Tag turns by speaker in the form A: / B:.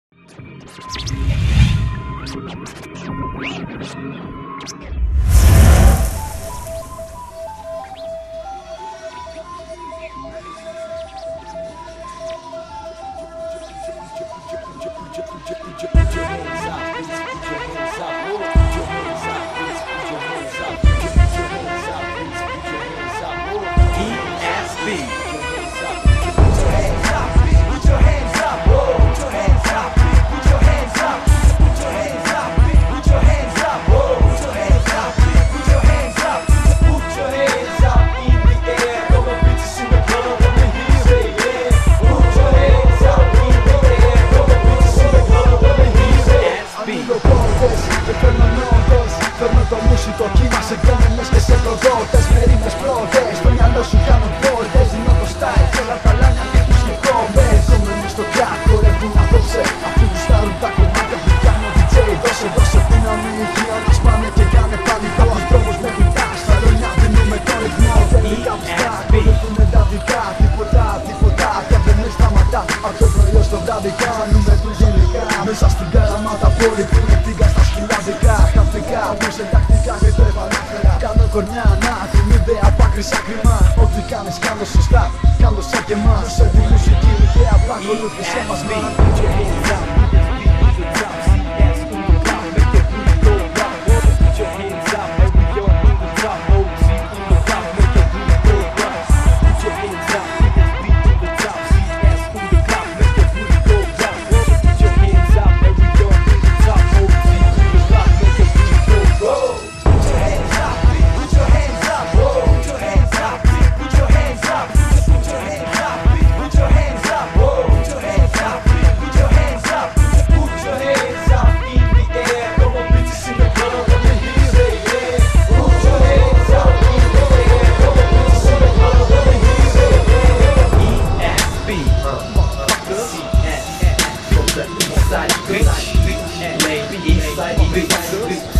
A: Φέρνω το μουσικό κύμα σε γκόμενες και σε προδότες. Με ρήμες πρώτες, στο μυαλό σου κάνω πόρτες. Δίνω το style και όλα τα λάνια και τους λεκόμπες. Γκόμενες στο κράκ, χορεύουν απόψε. Αυτοί που στάρουν τα κομμάτια που κάνω DJ. Δώσε δύναμη, χιόνας πάνε και κάνε πανικό. Ανθρώπους με κουτάς, φαρονιά δίνουμε το ρυθμό. Τελικά πιστά, χορεύουνε τα δικά. Τίποτα, και αν δεν σταματά. Από το πρωί στο βράδυ κάνουμε του γενικά. Μέσα στην καραμάτα πόλη που είναι πήγα στα σκυλαδικά. Χαπτικά, όμως εντακτικά και το επανάφερα. Κάνω κορνιά να θυμούνται από άκρη σ' άκρημα. Ό,τι κάνεις κάνω σωστά, κάνω σαν και εμάς. Σε τη μουσική και απλά ακολούθησέ μας.
B: Eastside bitch, baby, Eastside bitch.